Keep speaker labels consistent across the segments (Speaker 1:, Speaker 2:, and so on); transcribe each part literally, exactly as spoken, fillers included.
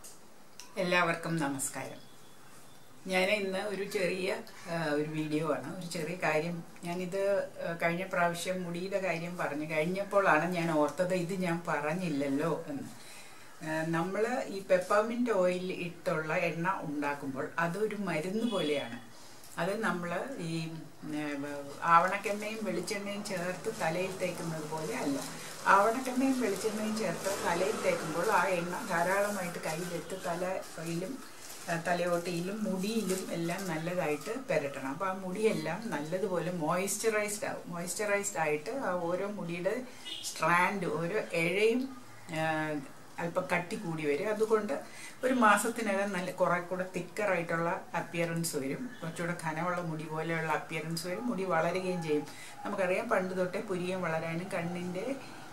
Speaker 1: എല്ലാവർക്കും നമസ്കാരം. ഞാൻ ഇന്ന് ഒരു ചെറിയ ഒരു വീഡിയോ ആണ്, ഒരു ചെറിയ കാര്യം. ഞാനിത് കഴിഞ്ഞ പ്രാവശ്യം മുടിയുടെ കാര്യം പറഞ്ഞു കഴിഞ്ഞപ്പോഴാണ് ഞാൻ ഓർത്തത് ഇത് ഞാൻ പറഞ്ഞില്ലല്ലോ എന്ന്. നമ്മൾ ഈ പെപ്പർമിന്റ് ഓയിൽ ഇട്ടുള്ള എണ്ണ ഉണ്ടാക്കുമ്പോൾ അതൊരു മരുന്ന് പോലെയാണ്. അത് നമ്മൾ ഈ ആവണക്കെണ്ണയും വെളിച്ചെണ്ണയും ചേർത്ത് തലയിൽ തേക്കുന്നത് പോലെ അല്ല. ആവണക്കെണ്ണയും വെളിച്ചെണ്ണയും ചേർത്ത് തലയിൽ തേക്കുമ്പോൾ ആ എണ്ണ ധാരാളമായിട്ട് കയ്യിലെടുത്ത് തലയിലും തലയോട്ടിയിലും മുടിയിലും എല്ലാം നല്ലതായിട്ട് പുരട്ടണം. അപ്പോൾ ആ മുടിയെല്ലാം നല്ലതുപോലെ മോയ്സ്ചറൈസ്ഡ് ആവും. മോയ്സ്ചറൈസ്ഡ് ആയിട്ട് ആ ഓരോ മുടിയുടെ സ്ട്രാൻഡ്, ഓരോ ഇഴയും അല്പം കട്ടി കൂടി വരും. അതുകൊണ്ട് ഒരു മാസത്തിനകം നല്ല കുറെ കൂടെ തിക്കറായിട്ടുള്ള അപ്പിയറൻസ് വരും. കുറച്ചുകൂടെ കനമുള്ള മുടി പോലെയുള്ള അപ്പിയറൻസ് വരും. മുടി വളരുകയും ചെയ്യും. നമുക്കറിയാം, പണ്ട് തൊട്ടേ പുരിയം വളരാനും കണ്ണിൻ്റെ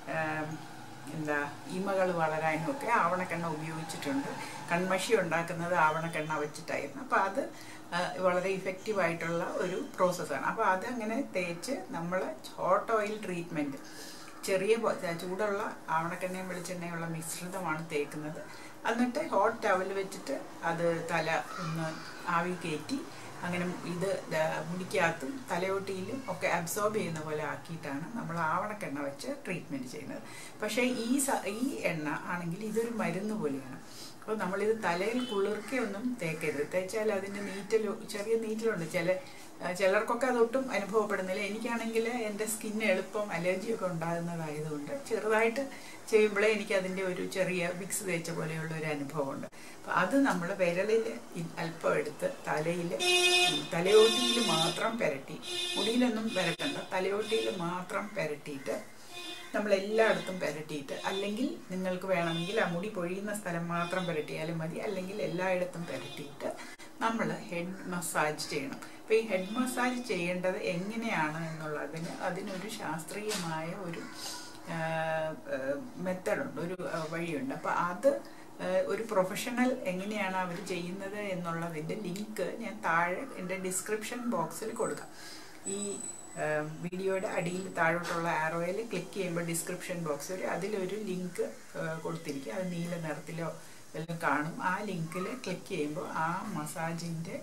Speaker 1: എന്താ ഇമകൾ വളരാനും ഒക്കെ ആവണക്കെണ്ണ ഉപയോഗിച്ചിട്ടുണ്ട്. കൺമഷി ഉണ്ടാക്കുന്നത് ആവണക്കെണ്ണ വെച്ചിട്ടായിരുന്നു. അപ്പോൾ അത് വളരെ ഇഫക്റ്റീവായിട്ടുള്ള ഒരു പ്രോസസ്സാണ്. അപ്പോൾ അതങ്ങനെ തേച്ച് നമ്മൾ ഹോട്ട് ഓയിൽ ട്രീറ്റ്മെൻറ്റ്, ചെറിയ ചൂടുള്ള ആവണക്കെണ്ണയും വെളിച്ചെണ്ണയുള്ള മിശ്രിതമാണ് തേക്കുന്നത്. എന്നിട്ട് ഹോട്ട് ടവൽ വെച്ചിട്ട് അത് തല ഒന്ന് ആവി കയറ്റി അങ്ങനെ ഇത് മുടിക്കകത്തും തലയോട്ടിയിലും ഒക്കെ അബ്സോർബ് ചെയ്യുന്ന പോലെ ആക്കിയിട്ടാണ് നമ്മൾ ആവണക്കെണ്ണ വെച്ച് ട്രീറ്റ്മെൻറ്റ് ചെയ്യുന്നത്. പക്ഷേ ഈ ഈ എണ്ണ ആണെങ്കിൽ ഇതൊരു മരുന്ന് പോലെയാണ്. അപ്പോൾ നമ്മളിത് തലയിൽ കുളിർക്കൊന്നും തേക്കരുത്. തേച്ചാൽ അതിൻ്റെ നീറ്റൽ, ചെറിയ നീറ്റലുണ്ട്. ചില ചിലർക്കൊക്കെ അതൊട്ടും അനുഭവപ്പെടുന്നില്ല. എനിക്കാണെങ്കിൽ എൻ്റെ സ്കിന്ന് എളുപ്പം അലർജിയൊക്കെ ഉണ്ടാകുന്നതായതുകൊണ്ട് ചെറുതായിട്ട് ചെയ്യുമ്പോഴേ എനിക്ക് അതിൻ്റെ ഒരു ചെറിയ വിക്സ് തേച്ച പോലെയുള്ള ഒരു അനുഭവമുണ്ട്. അപ്പം അത് നമ്മൾ വിരലിൽ അല്പം എടുത്ത് തലയിൽ തലയോട്ടിയിൽ മാത്രം പുരട്ടി, മുടിയിലൊന്നും പുരട്ടണ്ട, തലയോട്ടിയിൽ മാത്രം പുരട്ടിയിട്ട് നമ്മളെല്ലായിടത്തും പുരട്ടിയിട്ട്, അല്ലെങ്കിൽ നിങ്ങൾക്ക് വേണമെങ്കിൽ ആ മുടി പൊഴിയുന്ന സ്ഥലം മാത്രം പുരട്ടിയാലും മതി, അല്ലെങ്കിൽ എല്ലായിടത്തും പുരട്ടിയിട്ട് നമ്മൾ ഹെഡ് മസാജ് ചെയ്യണം. അപ്പോൾ ഈ ഹെഡ് മസാജ് ചെയ്യേണ്ടത് എങ്ങനെയാണ് എന്നുള്ളതിന് അതിനൊരു ശാസ്ത്രീയമായ ഒരു മെത്തഡുണ്ട്, ഒരു വഴിയുണ്ട്. അപ്പോൾ അത് ഒരു പ്രൊഫഷണൽ എങ്ങനെയാണ് അവർ ചെയ്യുന്നത് എന്നുള്ളതിൻ്റെ ലിങ്ക് ഞാൻ താഴെ എൻ്റെ ഡിസ്ക്രിപ്ഷൻ ബോക്സിൽ കൊടുക്കാം. ഈ വീഡിയോയുടെ അടിയിൽ താഴോട്ടുള്ള ആരോയിൽ ക്ലിക്ക് ചെയ്യുമ്പോൾ ഡിസ്ക്രിപ്ഷൻ ബോക്സ് ഒരു അതിലൊരു ലിങ്ക് കൊടുത്തിരിക്കും. അത് നീല നിറത്തിലോ എല്ലാം കാണും. ആ ലിങ്കിൽ ക്ലിക്ക് ചെയ്യുമ്പോൾ ആ മസാജിൻ്റെ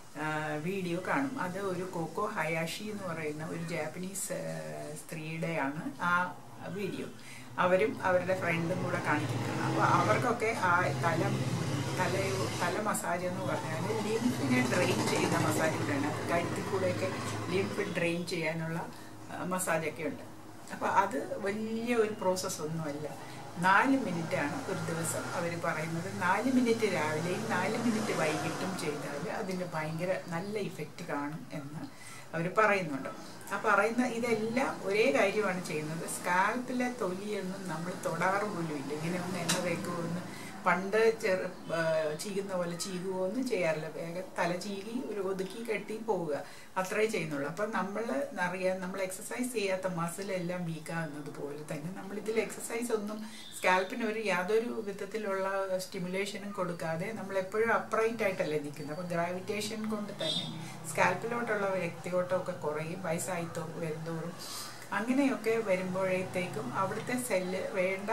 Speaker 1: വീഡിയോ കാണും. അത് ഒരു കോക്കോ ഹയാഷി എന്ന് പറയുന്ന ഒരു ജാപ്പനീസ് സ്ത്രീയുടെയാണ് ആ വീഡിയോ. അവരും അവരുടെ ഫ്രണ്ടും കൂടെ കാണിക്കുന്നതാണ്. അപ്പോൾ അവർക്കൊക്കെ ആ തല തല തല മസാജ് എന്ന് പറഞ്ഞാൽ ലിംഫിനെ ഡ്രെയിൻ ചെയ്യുന്ന മസാജ് കൂടെയാണ്. കഴുത്തിൽ കൂടെയൊക്കെ ലിംഫ് ഡ്രെയിൻ ചെയ്യാനുള്ള മസാജൊക്കെ ഉണ്ട്. അപ്പോൾ അത് വലിയ ഒരു പ്രോസസ്സൊന്നുമല്ല. നാല് മിനിറ്റാണ് ഒരു ദിവസം അവർ പറയുന്നത്. നാല് മിനിറ്റ് രാവിലെയും നാല് മിനിറ്റ് വൈകിട്ടും ചെയ്താൽ അതിന് ഭയങ്കര നല്ല ഇഫക്റ്റ് കാണും എന്ന് അവർ പറയുന്നുണ്ട്. ആ പറയുന്ന ഇതെല്ലാം ഒരേ കാര്യമാണ് ചെയ്യുന്നത്. സ്കാൽപ്പിലെ തൊലിയൊന്നും നമ്മൾ തൊടാറ് പോലും ഇല്ല. ഇങ്ങനെ ഒന്ന് എണ്ണ തേക്കുമെന്ന് പണ്ട് ചെറു ചീകുന്ന പോലെ ചീകുകയൊന്നും ചെയ്യാറില്ല. വേഗം തല ചീകി ഒരു ഒതുക്കി കെട്ടി പോവുക, അത്രേ ചെയ്യുന്നുള്ളൂ. അപ്പം നമ്മൾ അറിയാം, നമ്മൾ എക്സസൈസ് ചെയ്യാത്ത മസിലെല്ലാം വീക്കാകുന്നത് പോലെ തന്നെ നമ്മളിതിൽ എക്സസൈസ് ഒന്നും സ്കാൽപ്പിന് ഒരു യാതൊരു വിധത്തിലുള്ള സ്റ്റിമുലേഷനും കൊടുക്കാതെ നമ്മളെപ്പോഴും അപ്രൈറ്റ് ആയിട്ടല്ലേ നിൽക്കുന്നത്. അപ്പോൾ ഗ്രാവിറ്റേഷൻ കൊണ്ട് തന്നെ സ്കാൽപ്പിലോട്ടുള്ള രക്തയോട്ടമൊക്കെ കുറയും വയസ്സായിത്തോ വരുന്തോറും. അങ്ങനെയൊക്കെ വരുമ്പോഴത്തേക്കും അവിടുത്തെ സെല്ല് വേണ്ട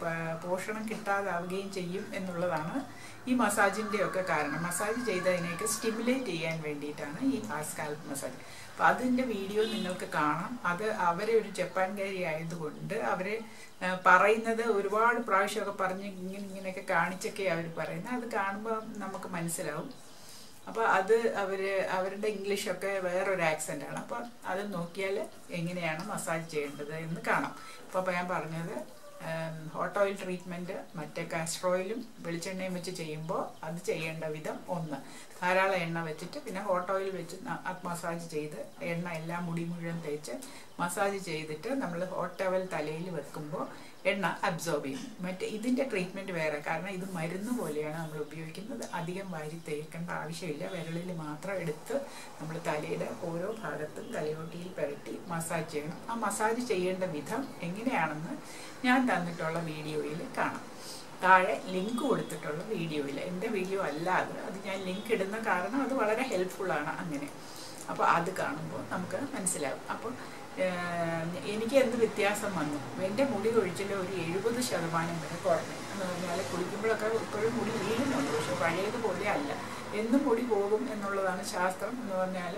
Speaker 1: പോഷണം കിട്ടാതാവുകയും ചെയ്യും എന്നുള്ളതാണ് ഈ മസാജിൻ്റെയൊക്കെ കാരണം. മസാജ് ചെയ്തതിനെയൊക്കെ സ്റ്റിമുലേറ്റ് ചെയ്യാൻ വേണ്ടിയിട്ടാണ് ഈ സ്കാൽപ്പ് മസാജ്. അപ്പോൾ അതിൻ്റെ വീഡിയോ നിങ്ങൾക്ക് കാണാം. അത് അവരെ ഒരു ജപ്പാൻകാരി ആയതുകൊണ്ട് അവർ പറയുന്നത് ഒരുപാട് പ്രാവശ്യമൊക്കെ പറഞ്ഞ് ഇങ്ങനെ ഇങ്ങനെയൊക്കെ കാണിച്ചൊക്കെ അവർ പറയുന്നത്. അത് കാണുമ്പോൾ നമുക്ക് മനസ്സിലാവും. അപ്പോൾ അത് അവർ അവരുടെ ഇംഗ്ലീഷൊക്കെ വേറൊരു ആക്സെൻ്റാണ്. അപ്പോൾ അത് നോക്കിയാൽ എങ്ങനെയാണ് മസാജ് ചെയ്യേണ്ടത് എന്ന് കാണാം. അപ്പോൾ ഞാൻ പറഞ്ഞത് ഹോട്ട് ഓയിൽ ട്രീറ്റ്മെൻറ്റ് മറ്റേ കാസ്റ്റർ ഓയിലും വെളിച്ചെണ്ണയും വെച്ച് ചെയ്യുമ്പോൾ അത് ചെയ്യേണ്ട വിധം ഒന്ന്, ധാരാളം എണ്ണ വെച്ചിട്ട് പിന്നെ ഹോട്ട് ഓയിൽ വെച്ച് മസാജ് ചെയ്ത് എണ്ണ എല്ലാം മുടി മുഴുവൻ തേച്ച് മസാജ് ചെയ്തിട്ട് നമ്മൾ ഹോട്ട് ടവൽ തലയിൽ വെക്കുമ്പോൾ എണ്ണ അബ്സോർബ് ചെയ്യും. മറ്റേ ഇതിൻ്റെ ട്രീറ്റ്മെൻറ്റ് വേറെ, കാരണം ഇത് മരുന്ന് പോലെയാണ് നമ്മൾ ഉപയോഗിക്കുന്നത്. അധികം വാരി തേക്കേണ്ട ആവശ്യമില്ല. വിരലിൽ മാത്രം എടുത്ത് നമ്മൾ തലയുടെ ഓരോ ഭാഗത്തും തലയോട്ടിയിൽ പുരട്ടി മസാജ് ചെയ്യണം. ആ മസാജ് ചെയ്യേണ്ട വിധം എങ്ങനെയാണെന്ന് ഞാൻ തന്നിട്ടുള്ള വീഡിയോയിൽ കാണാം. താഴെ ലിങ്ക് കൊടുത്തിട്ടുള്ള വീഡിയോയിൽ, എൻ്റെ വീഡിയോ അല്ലാതെ അത് ഞാൻ ലിങ്ക് ഇടുന്ന കാരണം അത് വളരെ ഹെൽപ്ഫുള്ളാണ് അങ്ങനെ. അപ്പോൾ അത് കാണുമ്പോൾ നമുക്ക് മനസ്സിലാവും. അപ്പോൾ എനിക്ക് എന്ത് വ്യത്യാസം വന്നു? എൻ്റെ മുടി കൊഴിച്ചിൽ ഒരു എഴുപത് ശതമാനം വരെ കുറഞ്ഞു എന്ന് പറഞ്ഞാൽ കുളിക്കുമ്പോഴൊക്കെ ഇപ്പോഴും മുടി വീഴുന്നുണ്ട്, പക്ഷെ പഴയതുപോലെ അല്ല. എന്നും മുടി പോകും എന്നുള്ളതാണ് ശാസ്ത്രം എന്ന് പറഞ്ഞാൽ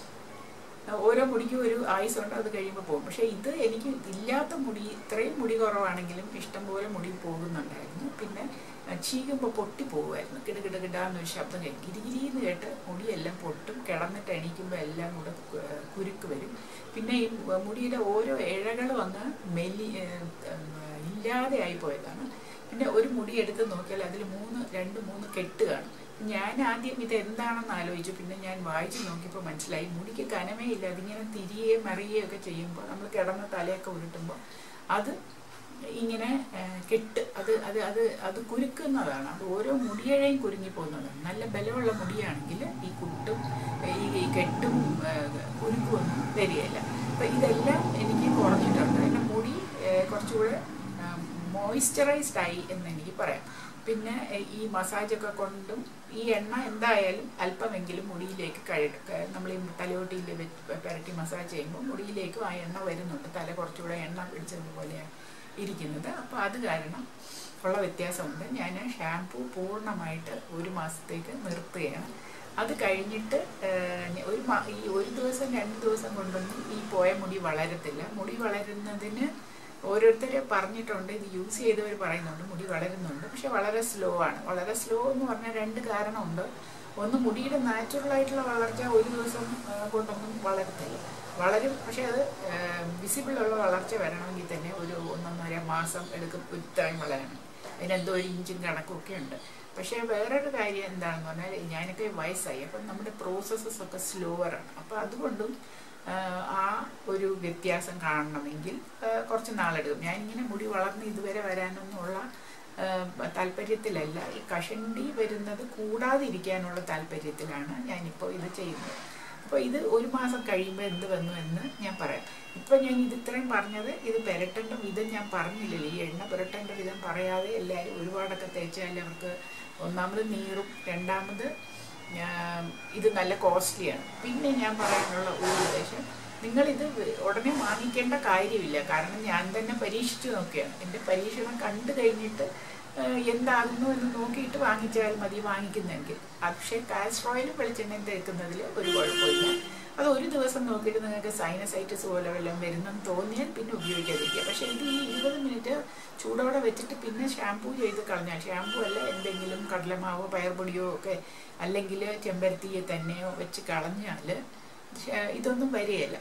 Speaker 1: ഓരോ മുടിക്കും ഒരു ആയുസുണ്ട്, അത് കഴിയുമ്പോൾ പോകും. പക്ഷേ ഇത് എനിക്ക് ഇല്ലാത്ത മുടി, ഇത്രയും മുടി കുറവാണെങ്കിലും ഇഷ്ടംപോലെ മുടി പോകുന്നുണ്ടായിരുന്നു. പിന്നെ ചീകുമ്പോൾ പൊട്ടി പോകുമായിരുന്നു, കിട കിട കിടാന്നൊരു ശബ്ദം കേൾക്കും, ഗിരിഗിരിന്ന് കേട്ട് മുടിയെല്ലാം പൊട്ടും, കിടന്നിട്ട് എണീക്കുമ്പോൾ എല്ലാം കൂടെ കുരുക്ക് വരും. പിന്നെ ഈ മുടിയുടെ ഓരോ ഇഴകളും അങ്ങ് മെല്ലി ഇല്ലാതെ ആയി പോയതാണ്. പിന്നെ ഒരു മുടി എടുത്ത് നോക്കിയാൽ അതിൽ മൂന്ന് രണ്ട് മൂന്ന് കെട്ട് കാണും. ഞാൻ ആദ്യം ഇത് എന്താണെന്ന് ആലോചിച്ചു, പിന്നെ ഞാൻ വായിച്ച് നോക്കിയപ്പോൾ മനസ്സിലായി മുടിക്ക് കനമേ ഇല്ല. അതിങ്ങനെ തിരിയെ മറിയുകയും ഒക്കെ ചെയ്യുമ്പോൾ നമ്മൾ കിടന്ന തലയൊക്കെ ഉരുട്ടുമ്പോൾ അത് ഇങ്ങനെ കെട്ട് അത് അത് അത് അത് കുരുക്കുന്നതാണ്. അത് ഓരോ മുടിയഴയും കുരുങ്ങിപ്പോകുന്നതാണ്. നല്ല ബലമുള്ള മുടിയാണെങ്കിൽ ഈ കുട്ടും ഈ കെട്ടും കുരുക്കൊന്നും വരികയില്ല. അപ്പം ഇതെല്ലാം എനിക്ക് കുറഞ്ഞിട്ടുണ്ട്. എൻ്റെ മുടി കുറച്ചുകൂടെ മോയ്സ്ചറൈസ്ഡ് ആയി എന്ന് എനിക്ക് പറയാം. പിന്നെ ഈ മസാജൊക്കെ കൊണ്ടും ഈ എണ്ണ എന്തായാലും അല്പമെങ്കിലും മുടിയിലേക്ക് കഴുക, നമ്മൾ ഈ തലയോട്ടിയിൽ പുരട്ടി മസാജ് ചെയ്യുമ്പോൾ മുടിയിലേക്കും ആ എണ്ണ വരുന്നുണ്ട്. തല കുറച്ചുകൂടെ എണ്ണ പിടിച്ചതുപോലെയാണ് ഇരിക്കുന്നത്. അപ്പോൾ അത് കാരണം ഉള്ള വ്യത്യാസമുണ്ട്. ഞാൻ ഷാംപൂ പൂർണ്ണമായിട്ട് ഒരു മാസത്തേക്ക് നിർത്തുകയാണ്. അത് കഴിഞ്ഞിട്ട് ഒരു ഈ ഒരു ദിവസം രണ്ട് ദിവസം കൊണ്ടൊന്നും ഈ പോയ മുടി വളരത്തില്ല. മുടി വളരുന്നതിന് ഓരോരുത്തർ പറഞ്ഞിട്ടുണ്ട്, ഇത് യൂസ് ചെയ്തവർ പറയുന്നുണ്ട് മുടി വളരുന്നുണ്ട്, പക്ഷെ വളരെ സ്ലോ ആണ്. വളരെ സ്ലോ എന്ന് പറഞ്ഞാൽ രണ്ട് കാരണമുണ്ട്. ഒന്ന്, മുടിയുടെ നാച്ചുറലായിട്ടുള്ള വളർച്ച ഒരു ദിവസം കൊണ്ടൊന്നും വളരത്തില്ല, വളരും, പക്ഷെ അത് വിസിബിളുള്ള വളർച്ച വരണമെങ്കിൽ തന്നെ ഒരു ഒന്നൊന്നര മാസം എടുക്കും ഇത്രയും വളരണം. അതിനെന്തോ ഒരു ഇഞ്ചും കണക്കൊക്കെ ഉണ്ട്. പക്ഷേ വേറൊരു കാര്യം എന്താണെന്ന് പറഞ്ഞാൽ ഞാനൊക്കെ വയസ്സായി, അപ്പം നമ്മുടെ പ്രോസസ്സസ് ഒക്കെ സ്ലോവറാണ്. അപ്പോൾ അതുകൊണ്ടും ആ ഒരു വ്യത്യാസം കാണണമെങ്കിൽ കുറച്ച് നാളെടുക്കും. ഞാനിങ്ങനെ മുടി വളർന്ന് ഇതുവരെ വരാനൊന്നുള്ള താല്പര്യത്തിലല്ല, ഈ കഷണ്ടി വരുന്നത് കൂടാതിരിക്കാനുള്ള താല്പര്യത്തിലാണ് ഞാനിപ്പോൾ ഇത് ചെയ്യുന്നത്. അപ്പോൾ ഇത് ഒരു മാസം കഴിയുമ്പോൾ എന്ത് വന്നു എന്ന് ഞാൻ പറയാം. ഇപ്പം ഞാൻ ഇത് ഇത്രയും പറഞ്ഞത് ഇത് പുരട്ടേണ്ട വിധം ഞാൻ പറഞ്ഞില്ലല്ലോ. ഈ എണ്ണ പുരട്ടേണ്ട വിധം പറയാതെ എല്ലാവരും ഒരുപാടൊക്കെ തേച്ചാൽ അവർക്ക് ഒന്നാമത് നീറും, രണ്ടാമത് ഇത് നല്ല കോസ്റ്റ്ലിയാണ്. പിന്നെ ഞാൻ പറയാനുള്ള ഒരു ഉദ്ദേശം, നിങ്ങളിത് ഉടനെ വാങ്ങിക്കേണ്ട കാര്യമില്ല. കാരണം ഞാൻ തന്നെ പരീക്ഷിച്ച് നോക്കിയാണ്. എൻ്റെ പരീക്ഷണം കണ്ടു കഴിഞ്ഞിട്ട് എന്താകുന്നു എന്ന് നോക്കിയിട്ട് വാങ്ങിച്ചാൽ മതി വാങ്ങിക്കുന്നെങ്കിൽ. പക്ഷേ കാസ്റ്റർ ഓയിലും വെളിച്ചെണ്ണയും തേക്കുന്നതിൽ ഒരു കുഴപ്പമില്ല. അത് ഒരു ദിവസം നോക്കിയിട്ട് നിങ്ങൾക്ക് സൈനസൈറ്റിസ് പോലെ വല്ലതും വരുന്നെന്ന് തോന്നിയാൽ പിന്നെ ഉപയോഗിക്കാതിരിക്കുക. പക്ഷേ ഇത് ഈ ഇരുപത് മിനിറ്റ് ചൂടോടെ വെച്ചിട്ട് പിന്നെ ഷാംപൂ ചെയ്ത് കളഞ്ഞാൽ, ഷാംപൂ അല്ല എന്തെങ്കിലും കടലമാവോ പയർപ്പൊടിയോ ഒക്കെ അല്ലെങ്കിൽ ചെമ്പരത്തിയെ തന്നെയോ വെച്ച് കളഞ്ഞാൽ ഇതൊന്നും വരികയില്ല,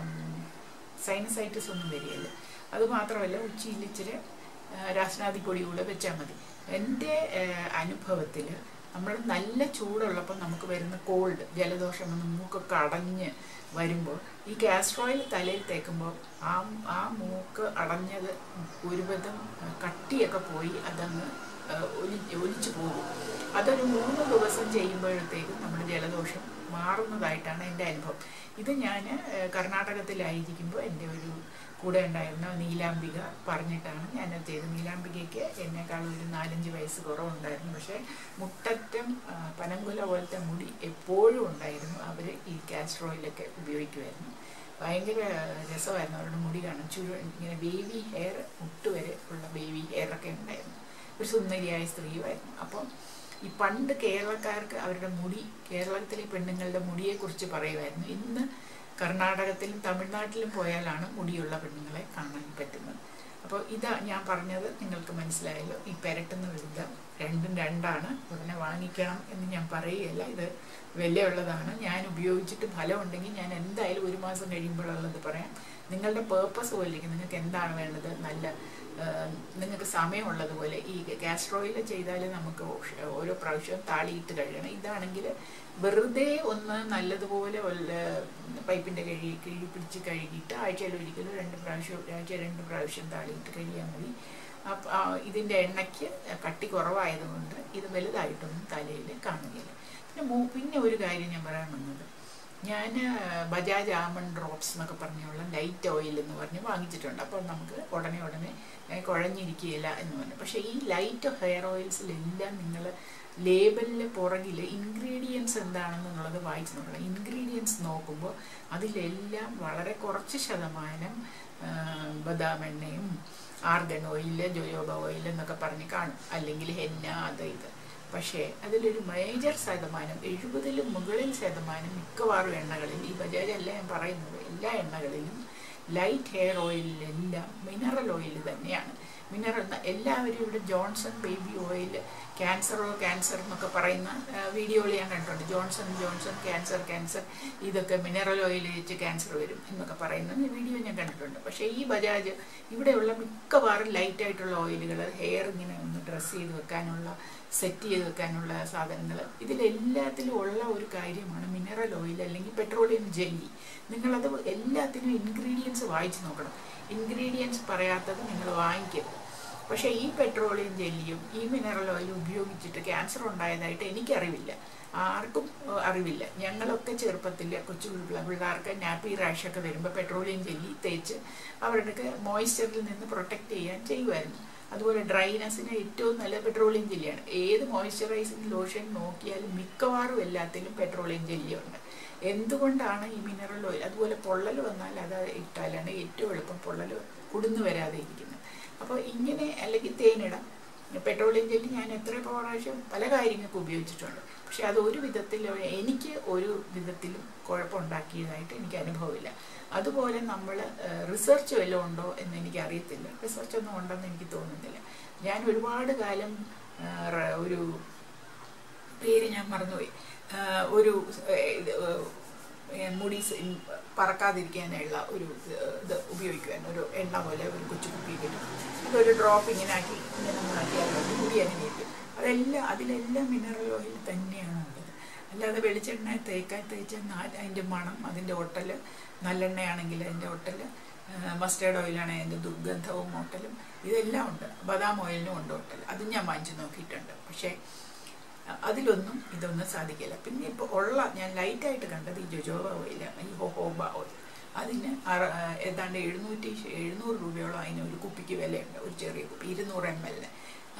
Speaker 1: സൈനസൈറ്റിസ് ഒന്നും വരികയില്ല. അതുമാത്രമല്ല ഉച്ചിയിൽ ഇച്ചിരി രാസനാദിപ്പൊടി കൂടെ വെച്ചാൽ മതി. എൻ്റെ അനുഭവത്തിൽ നമ്മൾ നല്ല ചൂടുള്ളപ്പോൾ നമുക്ക് വരുന്ന കോൾഡ്, ജലദോഷം വന്ന് മൂക്കൊക്കെ അടഞ്ഞ് വരുമ്പോൾ ഈ കാസ്റ്റർ ഓയിൽ തലയിൽ തേക്കുമ്പോൾ ആ ആ മൂക്ക് അടഞ്ഞത് ഒരുവിധം കട്ടിയൊക്കെ പോയി അതങ്ങ് ഒലി ഒലിച്ചു പോകും. അതൊരു മൂന്ന് ദിവസം ചെയ്യുമ്പോഴത്തേക്കും നമ്മുടെ ജലദോഷം മാറുന്നതായിട്ടാണ് എൻ്റെ അനുഭവം. ഇത് ഞാൻ കർണാടകത്തിലായിരിക്കുമ്പോൾ എൻ്റെ ഒരു കൂടെ ഉണ്ടായിരുന്ന നീലാംബിക പറഞ്ഞിട്ടാണ് ഞാനത് ചെയ്തത്. നീലാംബികയ്ക്ക് എന്നെക്കാൾ ഒരു നാലഞ്ച് വയസ്സ് കുറവുണ്ടായിരുന്നു, പക്ഷേ മുട്ടറ്റം പനങ്കുല പോലത്തെ മുടി എപ്പോഴും ഉണ്ടായിരുന്നു. അവർ ഈ കാസ്റ്റർ ഓയിലൊക്കെ ഉപയോഗിക്കുമായിരുന്നു. ഭയങ്കര രസമായിരുന്നു അവരുടെ മുടി കാണാൻ. ചുരു ഇങ്ങനെ ബേബി ഹെയർ, മുട്ടുവരെ ഉള്ള ബേബി ഹെയറൊക്കെ ഉണ്ടായിരുന്നു. ഒരു സുന്ദരിയായ സ്ത്രീയുമായിരുന്നു. അപ്പം ഈ പണ്ട് കേരളക്കാർക്ക് അവരുടെ മുടി, കേരളത്തിലെ പെണ്ണുങ്ങളുടെ മുടിയെക്കുറിച്ച് പറയുമായിരുന്നു. ഇന്ന് കർണാടകത്തിലും തമിഴ്നാട്ടിലും പോയാലാണ് മുടിയുള്ള പെണ്ണുങ്ങളെ കാണാൻ പറ്റുന്നത്. അപ്പോൾ ഇതാ ഞാൻ പറഞ്ഞത് നിങ്ങൾക്ക് മനസ്സിലായല്ലോ. ഈ പെരട്ടുന്ന വിധം രണ്ടും രണ്ടാണ്, ഉടനെ വാങ്ങിക്കണം എന്ന് ഞാൻ പറയുകയല്ല. ഇത് വിലയുള്ളതാണ്. ഞാൻ ഉപയോഗിച്ചിട്ട് ഫലമുണ്ടെങ്കിൽ ഞാൻ എന്തായാലും ഒരു മാസം കഴിയുമ്പോഴുള്ളത് പറയാം. നിങ്ങളുടെ പേർപ്പസ് പോലെ ഇരിക്കും, നിങ്ങൾക്ക് എന്താണ് വേണ്ടത്, നല്ല നിങ്ങൾക്ക് സമയമുള്ളതുപോലെ. ഈ കാസ്റ്റർ ഓയിൽ ചെയ്താൽ നമുക്ക് ഓരോ പ്രാവശ്യവും താളിയിട്ട് കഴുകണം. ഇതാണെങ്കിൽ വെറുതെ ഒന്ന് നല്ലതുപോലെ പൈപ്പിൻ്റെ കഴുകി കിഴി പിടിച്ച് കഴുകിയിട്ട് ആഴ്ചയിൽ ഒരിക്കലും രണ്ട് പ്രാവശ്യം ആഴ്ച രണ്ട് പ്രാവശ്യം താളിയിട്ട് കഴിയാൻ മതി. അപ്പം ഇതിൻ്റെ എണ്ണയ്ക്ക് കട്ടി കുറവായതുകൊണ്ട് ഇത് വലുതായിട്ടൊന്നും തലയിൽ കാണുകയില്ല. പിന്നെ പിന്നെ ഒരു കാര്യം ഞാൻ പറയാൻ വന്നത്, ഞാൻ ബജാജ് ആമണ്ട് ഡ്രോപ്സ് എന്നൊക്കെ പറഞ്ഞുള്ള ലൈറ്റ് ഓയിൽ എന്ന് പറഞ്ഞ് വാങ്ങിച്ചിട്ടുണ്ട്. അപ്പോൾ നമുക്ക് ഉടനെ ഉടനെ കുഴഞ്ഞിരിക്കുകയില്ല എന്ന് പറഞ്ഞു. പക്ഷേ ഈ ലൈറ്റ് ഹെയർ ഓയിൽസിലെല്ലാം നിങ്ങൾ ലേബലിൽ പുറകിൽ ഇൻഗ്രീഡിയൻസ് എന്താണെന്നുള്ളത് വായിച്ച് നോക്കണം. ഇൻഗ്രീഡിയൻസ് നോക്കുമ്പോൾ അതിലെല്ലാം വളരെ കുറച്ച് ശതമാനം ബദാം എണ്ണയും ആർഗൻ ഓയിൽ, ജോയോബ ഓയിൽ എന്നൊക്കെ പറഞ്ഞ് കാണും, അല്ലെങ്കിൽ ഹെന്ന അത് ഇത്. പക്ഷേ അതിലൊരു മേജർ ശതമാനം, എഴുപതിലും മുകളിൽ ശതമാനം മിക്കവാറും എണ്ണകളിൽ, ഈ ബജാജ് അല്ല ഞാൻ പറയുന്നത്, എല്ലാ എണ്ണകളിലും ലൈറ്റ് ഹെയർ ഓയിലെല്ലാം മിനറൽ ഓയിൽ തന്നെയാണ്. മിനറൽ എല്ലാവരും ഇവിടെ ജോൺസൺ ബേബി ഓയിൽ, ക്യാൻസറോ ക്യാൻസർ എന്നൊക്കെ പറയുന്ന വീഡിയോകൾ ഞാൻ കണ്ടിട്ടുണ്ട്. ജോൺസൺ ജോൺസൺ ക്യാൻസർ ക്യാൻസർ ഇതൊക്കെ മിനറൽ ഓയിൽ വെച്ച് ക്യാൻസർ വരും എന്നൊക്കെ പറയുന്ന വീഡിയോ ഞാൻ കണ്ടിട്ടുണ്ട്. പക്ഷേ ഈ ബജാജ് ഇവിടെയുള്ള മിക്കവാറും ലൈറ്റായിട്ടുള്ള ഓയിലുകൾ, ഹെയർ ഇങ്ങനെ ഒന്ന് ഡ്രസ്സ് ചെയ്ത് വെക്കാനുള്ള, സെറ്റ് ചെയ്ത് വെക്കാനുള്ള സാധനങ്ങൾ, ഇതിലെല്ലാത്തിലും ഉള്ള ഒരു കാര്യമാണ് മിനറൽ ഓയിൽ അല്ലെങ്കിൽ പെട്രോളിയം ജെല്ലി. നിങ്ങളത് എല്ലാത്തിനും ഇൻഗ്രീഡിയൻസ് വായിച്ച് നോക്കണം. ഇൻഗ്രീഡിയൻസ് പറയാത്തത് നിങ്ങൾ വാങ്ങിക്കരുത്. പക്ഷേ ഈ പെട്രോളിയം ജെല്ലിയും ഈ മിനറൽ ഓയിലും ഉപയോഗിച്ചിട്ട് ക്യാൻസർ ഉണ്ടായതായിട്ട് എനിക്കറിവില്ല, ആർക്കും അറിവില്ല. ഞങ്ങളൊക്കെ ചെറുപ്പത്തിൽ കൊച്ചു പിള്ളേർക്ക് നാപ്പി റാഷൊക്കെ വരുമ്പോൾ പെട്രോളിയം ജെല്ലി തേച്ച് അവരുടെയൊക്കെ മോയ്സ്ചറിൽ നിന്ന് പ്രൊട്ടക്റ്റ് ചെയ്യാൻ ചെയ്യുമായിരുന്നു. അതുപോലെ ഡ്രൈനെസ്സിന് ഏറ്റവും നല്ല പെട്രോളിയം ജെല്ലിയാണ്. ഏത് മോയ്സ്ചറൈസിങ് ലോഷൻ നോക്കിയാലും മിക്കവാറും എല്ലാത്തിലും പെട്രോളിയം ജെല്ലിയുണ്ട്. എന്തുകൊണ്ടാണ് ഈ മിനറൽ ഓയിൽ, അതുപോലെ പൊള്ളൽ വന്നാൽ അത് ഇട്ടാലാണ് ഏറ്റവും എളുപ്പം പൊള്ളൽ കുടുന്നു വരാതെ ഇരിക്കുന്നത്. അപ്പോൾ ഇങ്ങനെ, അല്ലെങ്കിൽ തേനിടാം. പെട്രോളിയം ജെല്ലി ഞാൻ എത്ര പ്രാവശ്യം പല കാര്യങ്ങൾക്ക് ഉപയോഗിച്ചിട്ടുണ്ട്. പക്ഷെ അത് ഒരു വിധത്തിൽ എനിക്ക് ഒരു വിധത്തിലും കുഴപ്പമുണ്ടാക്കിയതായിട്ട് എനിക്ക് അനുഭവമില്ല. അതുപോലെ നമ്മൾ റിസർച്ച് വല്ലതും ഉണ്ടോ എന്ന് എനിക്ക് അറിയത്തില്ല. റിസർച്ചൊന്നും ഉണ്ടെന്ന് എനിക്ക് തോന്നുന്നില്ല. ഞാൻ ഒരുപാട് കാലം ഒരു പേര് ഞാൻ മറന്നുപോയി, ഒരു മുടി പറക്കാതിരിക്കാനുള്ള ഒരു ഇത് ഉപയോഗിക്കുവാൻ, ഒരു എണ്ണ പോലെ ഒരു കൊച്ചു കുപ്പി കിട്ടും. അതൊരു ഡ്രോപ്പ് ഇങ്ങനെ ആക്കി ഇങ്ങനെ നമ്മളാക്കിയാൽ മുടി അങ്ങനെ ഇരിക്കും. അതെല്ലാം അതിലെല്ലാം മിനറൽ ഓയിൽ തന്നെയാണ് ഉള്ളത്. അല്ലാതെ വെളിച്ചെണ്ണ തേക്കാൻ തേച്ചാൽ അതിൻ്റെ മണം, അതിൻ്റെ ഒട്ടൽ, നല്ലെണ്ണയാണെങ്കിൽ അതിൻ്റെ ഒട്ടൽ, മസ്റ്റേർഡ് ഓയിലാണെങ്കിൽ അതിൻ്റെ ദുർഗന്ധവും ഒട്ടലും ഇതെല്ലാം ഉണ്ട്. ബദാം ഓയിലിനും ഉണ്ട് ഒട്ടൽ. അതും ഞാൻ വാങ്ങിച്ച് നോക്കിയിട്ടുണ്ട്. പക്ഷേ അതിലൊന്നും ഇതൊന്നും സാധിക്കില്ല. പിന്നെ ഇപ്പോൾ ഉള്ള ഞാൻ ലൈറ്റായിട്ട് കണ്ടത് ഈ ജോജോബ ഓയിലാണ്, ഈ ഹോഹോബ ഓയിൽ. അതിന് അറ ഏതാണ്ട് എഴുന്നൂറ്റി എഴുന്നൂറ് രൂപയോളം അതിന് ഒരു കുപ്പിക്ക് വിലയുണ്ട്, ഒരു ചെറിയ കുപ്പി ഇരുന്നൂറ് എം എല്ലിന്.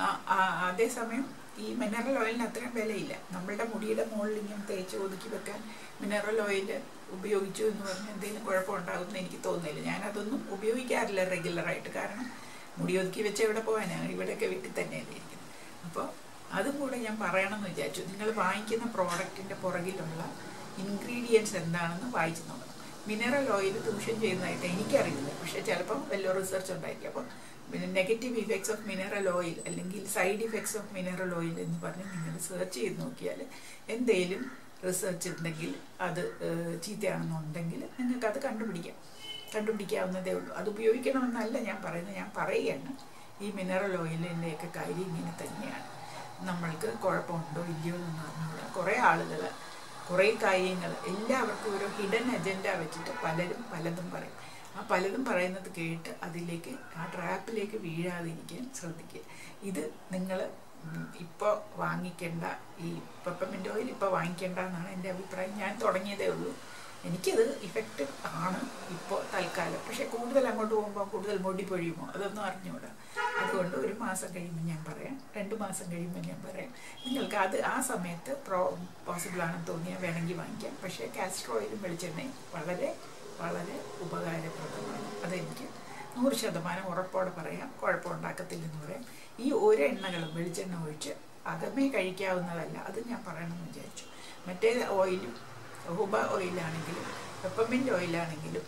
Speaker 1: അതേസമയം ഈ മിനറൽ ഓയിലിന് അത്രയും വിലയില്ല. നമ്മളുടെ മുടിയുടെ മുകളിൽ ഇങ്ങനെ തേച്ച് ഒതുക്കി വെക്കാൻ മിനറൽ ഓയിൽ ഉപയോഗിച്ചു എന്ന് പറഞ്ഞാൽ എന്തെങ്കിലും കുഴപ്പമുണ്ടാകുമെന്ന് എനിക്ക് തോന്നുന്നില്ല. ഞാനതൊന്നും ഉപയോഗിക്കാറില്ല റെഗുലറായിട്ട്. കാരണം മുടി ഒതുക്കി വെച്ച് എവിടെ പോകാനാണ്, ഇവിടെയൊക്കെ വീട്ടിൽ തന്നെയല്ലേ ഇരിക്കുന്നത്. അപ്പോൾ അതും കൂടെ ഞാൻ പറയണമെന്ന് വിചാരിച്ചു. നിങ്ങൾ വാങ്ങിക്കുന്ന പ്രോഡക്റ്റിൻ്റെ പുറകിലുള്ള ഇൻഗ്രീഡിയൻസ് എന്താണെന്ന് വായിച്ച് നോക്കണം. മിനറൽ ഓയിൽ ദൂഷ്യം ചെയ്യുന്നതായിട്ട് എനിക്കറിയില്ല, പക്ഷേ ചിലപ്പം വല്ല റിസർച്ച് ഉണ്ടായിരിക്കും. അപ്പം പിന്നെ negative effects of mineral oil അല്ലെങ്കിൽ side effects of mineral oil എന്ന് പറഞ്ഞ് നിങ്ങൾ സെർച്ച് ചെയ്ത് നോക്കിയാൽ എന്തെങ്കിലും റിസർച്ച് ഉണ്ടെങ്കിൽ, അത് ചീത്തയാണെന്നുണ്ടെങ്കിൽ നിങ്ങൾക്കത് കണ്ടുപിടിക്കാം കണ്ടുപിടിക്കാവുന്നതേ ഉള്ളൂ. അത് ഉപയോഗിക്കണമെന്നല്ല ഞാൻ പറയുന്നത്, ഞാൻ പറയുകയാണ് ഈ മിനറൽ ഓയിലിൻ്റെയൊക്കെ കാര്യം ഇങ്ങനെ തന്നെയാണ്. നമ്മൾക്ക് കുഴപ്പമുണ്ടോ ഇല്ലയോ എന്നൊന്നും അറിഞ്ഞൂടാ. കുറേ ആളുകൾ കുറേ കാര്യങ്ങൾ, എല്ലാവർക്കും ഒരു ഹിഡൻ അജണ്ട വെച്ചിട്ട് പലരും പലതും പറയും. ആ പലതും പറയുന്നത് കേട്ട് അതിലേക്ക്, ആ ട്രാപ്പിലേക്ക് വീഴാതിരിക്കാൻ ശ്രദ്ധിക്കുക. ഇത് നിങ്ങൾ ഇപ്പോൾ വാങ്ങിക്കേണ്ട, ഈ പെപ്പർമിൻ്റ് ഓയിൽ ഇപ്പോൾ വാങ്ങിക്കേണ്ട എന്നാണ് എൻ്റെ അഭിപ്രായം. ഞാൻ തുടങ്ങിയതേ ഉള്ളൂ. എനിക്കത് ഇഫക്റ്റീവ് ആണ് ഇപ്പോൾ തൽക്കാലം. പക്ഷേ കൂടുതൽ അങ്ങോട്ട് പോകുമ്പോൾ കൂടുതൽ മുടി പൊഴിയുമോ അതൊന്നും അറിഞ്ഞുകൂടാ. അതുകൊണ്ട് ഒരു മാസം കഴിയുമ്പോൾ ഞാൻ പറയാം, രണ്ട് മാസം കഴിയുമ്പോൾ ഞാൻ പറയാം. നിങ്ങൾക്ക് അത് ആ സമയത്ത് പ്രോ പോസിബിളാണെന്ന് തോന്നിയാൽ വേണമെങ്കിൽ വാങ്ങിക്കാം. പക്ഷേ കാസ്റ്റർ ഓയിലും വെളിച്ചെണ്ണയും വളരെ വളരെ ഉപകാരപ്രദമാണ്. അതെനിക്ക് നൂറ് ശതമാനം ഉറപ്പോടെ പറയാം, കുഴപ്പമുണ്ടാക്കത്തില്ലെന്ന് പറയാം. ഈ ഓരോ എണ്ണകളും വെളിച്ചെണ്ണ ഒഴിച്ച് അതമേ കഴിക്കാവുന്നതല്ല, അത് ഞാൻ പറയണമെന്ന് വിചാരിച്ചു. മറ്റേ ഓയിലും ഹുബ ഓയിലാണെങ്കിലും പെപ്പർമിൻ്റ് ഓയിലാണെങ്കിലും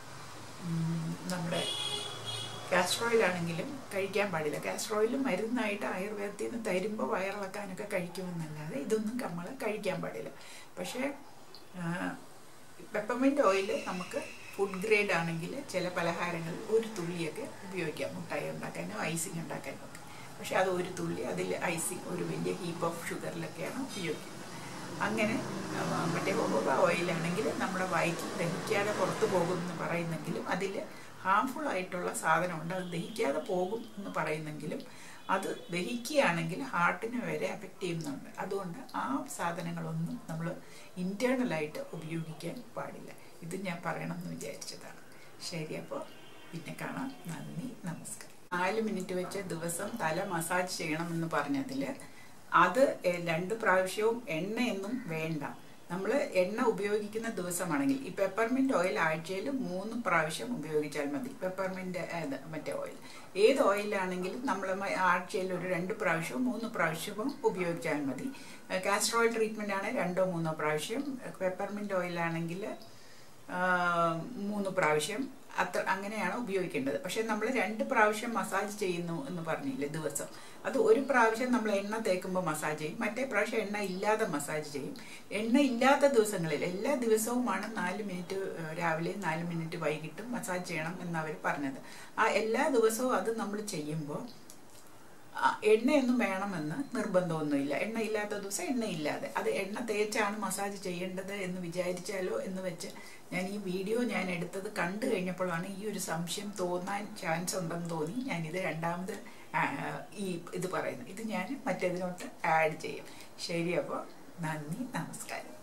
Speaker 1: നമ്മുടെ കാസ്റ്റർ ഓയിലാണെങ്കിലും കഴിക്കാൻ പാടില്ല. കാസ്റ്റർ ഓയിൽ മരുന്നായിട്ട് ആയുർവേദത്തിൽ നിന്ന് തരുമ്പോൾ വയറിളക്കാനൊക്കെ കഴിക്കുമെന്നല്ലാതെ ഇതൊന്നും നമ്മൾ കഴിക്കാൻ പാടില്ല. പക്ഷേ പെപ്പർമിൻ്റ് ഓയിൽ നമുക്ക് ഫുഡ് ഗ്രേഡ് ആണെങ്കിൽ ചില പലഹാരങ്ങൾ ഒരു തുള്ളിയൊക്കെ ഉപയോഗിക്കാം, മുട്ടായി ഉണ്ടാക്കാനോ ഐസിങ് ഉണ്ടാക്കാനോ ഒക്കെ. പക്ഷെ അത് ഒരു തുള്ളി, അതിൽ ഐസിങ് ഒരു വലിയ ഹീപ്പ് ഓഫ് ഷുഗറിലൊക്കെയാണ് ഉപയോഗിക്കുന്നത്. അങ്ങനെ മറ്റേ ഹോബ ഓയിലാണെങ്കിൽ നമ്മുടെ വയറ്റിൽ ദഹിക്കാതെ പുറത്തു പോകുമെന്ന് പറയുന്നെങ്കിലും അതിൽ ഹാംഫുൾ ആയിട്ടുള്ള സാധനമുണ്ട്, അത് ദഹിക്കാതെ പോകും എന്ന് പറയുന്നെങ്കിലും അത് ദഹിക്കുകയാണെങ്കിൽ ഹാർട്ടിനെ വരെ അഫക്റ്റ് ചെയ്യുന്നുണ്ട്. അതുകൊണ്ട് ആ സാധനങ്ങളൊന്നും നമ്മൾ ഇൻറ്റേർണലായിട്ട് ഉപയോഗിക്കാൻ പാടില്ല. ഇത് ഞാൻ പറയണമെന്ന് വിചാരിച്ചതാണ്. ശരി, അപ്പോൾ പിന്നെ കാണാം. നന്ദി, നമസ്കാരം. നാല് മിനിറ്റ് വെച്ച് ദിവസം തല മസാജ് ചെയ്യണമെന്ന് പറഞ്ഞതിൽ അത് രണ്ട് പ്രാവശ്യവും എണ്ണയൊന്നും വേണ്ട. നമ്മൾ എണ്ണ ഉപയോഗിക്കുന്ന ദിവസമാണെങ്കിൽ ഈ പെപ്പർമിൻറ്റ് ഓയിൽ ആഴ്ചയിൽ മൂന്ന് പ്രാവശ്യം ഉപയോഗിച്ചാൽ മതി. പെപ്പർമിൻറ്റ് മറ്റേ ഓയിൽ ഏത് ഓയിലാണെങ്കിലും നമ്മൾ ആഴ്ചയിൽ ഒരു രണ്ട് പ്രാവശ്യവും മൂന്ന് പ്രാവശ്യവും ഉപയോഗിച്ചാൽ മതി. കാസ്റ്റർ ഓയിൽ ട്രീറ്റ്മെൻ്റ് ആണ് രണ്ടോ മൂന്നോ പ്രാവശ്യം, പെപ്പർമിൻറ്റ് ഓയിലാണെങ്കിൽ മൂന്ന് പ്രാവശ്യം, അത്ര അങ്ങനെയാണ് ഉപയോഗിക്കേണ്ടത്. പക്ഷെ നമ്മൾ രണ്ട് പ്രാവശ്യം മസാജ് ചെയ്യുന്നു എന്ന് പറഞ്ഞില്ലേ ദിവസം, അത് ഒരു പ്രാവശ്യം നമ്മൾ എണ്ണ തേക്കുമ്പോൾ മസാജ് ചെയ്യും, മറ്റേ പ്രാവശ്യം എണ്ണ ഇല്ലാതെ മസാജ് ചെയ്യും. എണ്ണ ഇല്ലാത്ത ദിവസങ്ങളിൽ എല്ലാ ദിവസവുമാണ് നാല് മിനിറ്റ് രാവിലെയും നാല് മിനിറ്റ് വൈകിട്ടും മസാജ് ചെയ്യണം എന്നവർ പറഞ്ഞത്. ആ എല്ലാ ദിവസവും അത് നമ്മൾ ചെയ്യുമ്പോൾ എണ്ണയൊന്നും വേണമെന്ന് നിർബന്ധമൊന്നുമില്ല. എണ്ണ ഇല്ലാത്ത ദിവസം എണ്ണയില്ലാതെ, അത് എണ്ണ തേച്ചാണ് മസാജ് ചെയ്യേണ്ടത് എന്ന് വിചാരിച്ചാലോ എന്ന് വെച്ച് ഞാൻ ഈ വീഡിയോ ഞാൻ എടുത്തത് കണ്ടു കഴിഞ്ഞപ്പോഴാണ് ഈ ഒരു സംശയം തോന്നാൻ ചാൻസ് ഉണ്ടെന്ന് തോന്നി ഞാനിത് രണ്ടാമത് ഈ ഇത് പറയുന്നത്. ഇത് ഞാൻ മറ്റേതിനോട്ട് ആഡ് ചെയ്യും. ശരി, അപ്പോൾ നന്ദി, നമസ്കാരം.